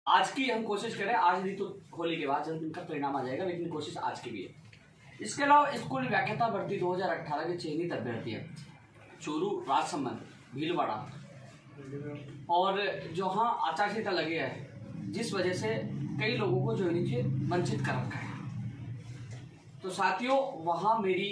आज की हम कोशिश करें, आज नहीं तो होली के बाद जल्द इनका परिणाम आ जाएगा, लेकिन कोशिश आज की भी है। इसके अलावा स्कूल व्याख्याता भर्ती 2018 के चयनित अभ्यर्थी है चूरू, राजसमंद, भीलवाड़ा और जहाँ आचार संहिता लगे है, जिस वजह से कई लोगों को ज्वाइनिंग से वंचित कर रखा है। तो साथियों, वहाँ मेरी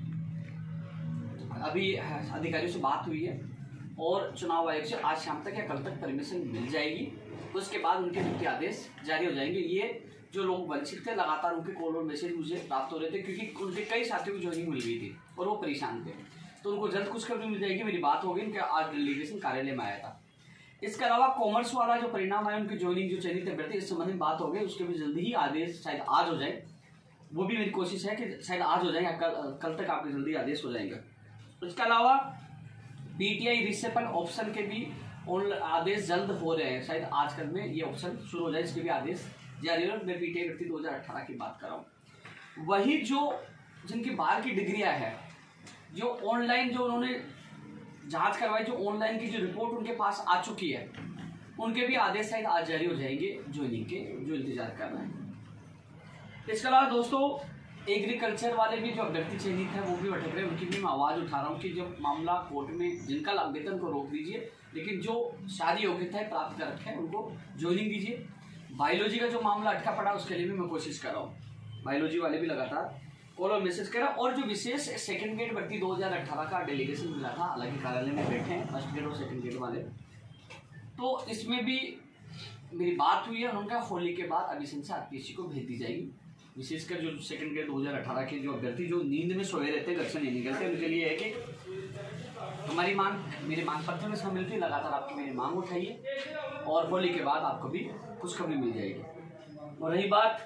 अभी अधिकारियों से बात हुई है और चुनाव आयोग से आज शाम तक या कल तक परमिशन मिल जाएगी। उसके बाद उनके नियुक्ति आदेश जारी हो जाएंगे। ये जो लोग वंचित थे, लगातार उनके कॉल और मैसेज मुझे प्राप्त हो रहे थे, क्योंकि उनके कई साथियों को ज्वाइनिंग मिल गई थी और वो परेशान थे। तो उनको जल्द खुशखबरी मिल जाएगी। मेरी बात हो गई, उनके आज डेलीगेशन कार्यालय में आया था। इसके अलावा कॉमर्स वाला जो परिणाम आया, उनकी ज्वाइनिंग जो चयनित अभ्यर्थी, इस संबंध में बात हो गई, उसके भी जल्दी ही आदेश शायद आज हो जाए। वो भी मेरी कोशिश है कि शायद आज हो जाए या कल तक आपके जल्दी आदेश हो जाएंगे। इसके अलावा पीटीआई रिसेपल ऑप्शन के भी आदेश जल्द हो रहे हैं, शायद आज कल में ये ऑप्शन शुरू हो जाए, इसके भी आदेश जारी हो। मैं पीटीआई भर्ती 2018 की बात कर रहा हूँ। वही जो जिनकी बाहर की डिग्रियां है, जो ऑनलाइन जो उन्होंने जांच करवाई, जो ऑनलाइन की जो रिपोर्ट उनके पास आ चुकी है, उनके भी आदेश शायद आज जारी हो जाएंगे ज्वाइनिंग के, जो इंतजार कर रहे हैं। इसके अलावा दोस्तों, एग्रीकल्चर वाले भी जो अभ्यर्थी चयनित है वो भी भटक रहे हैं, उनकी भी मैं आवाज़ उठा रहा हूँ कि जब मामला कोर्ट में, जिनका वेतन को रोक दीजिए, लेकिन जो शादी योग्यता है प्राप्त कर रखे हैं उनको ज्वाइनिंग दीजिए। बायोलॉजी का जो मामला अटका पड़ा, उसके लिए भी मैं कोशिश कर रहा हूँ। बायोलॉजी वाले भी लगातार कॉल और मैसेज कर रहा हूँ। और जो विशेष सेकंड ग्रेड भर्ती 2018 का डेलीगेशन मिला था, हालांकि कार्यालय में बैठे हैं फर्स्ट ग्रेड और सेकंड ग्रेड वाले, तो इसमें भी मेरी बात हुई है। उनका होली के बाद अभिशन से आरपीएससी को भेज दी जाएगी। विशेषकर जो सेकंड ग्रेड 2018 के जो अभ्यर्थी जो नींद में सोए रहते हैं, घर से नहीं निकलते, उनके लिए है कि हमारी मांग मेरे मांग पत्र में शामिल थी, लगातार आपकी मेरी मांग उठाइए और होली के बाद आपको भी खुशखबरी मिल जाएगी। और रही बात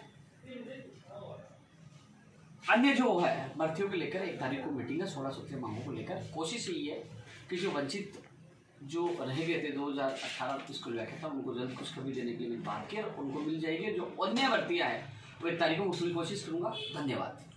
अन्य जो है भर्तियों को लेकर, 1 तारीख को मीटिंग है 16 सूत्रीय मांगों को लेकर। कोशिश यही है कि जो वंचित जो रह गए थे 2018 स्कूल व्याख्याता, उनको जल्द खुशखबरी देने के लिए बात की, उनको मिल जाएगी। जो अन्य भर्तियाँ हैं वो 1 तारीख को वसूली कोशिश करूँगा। धन्यवाद।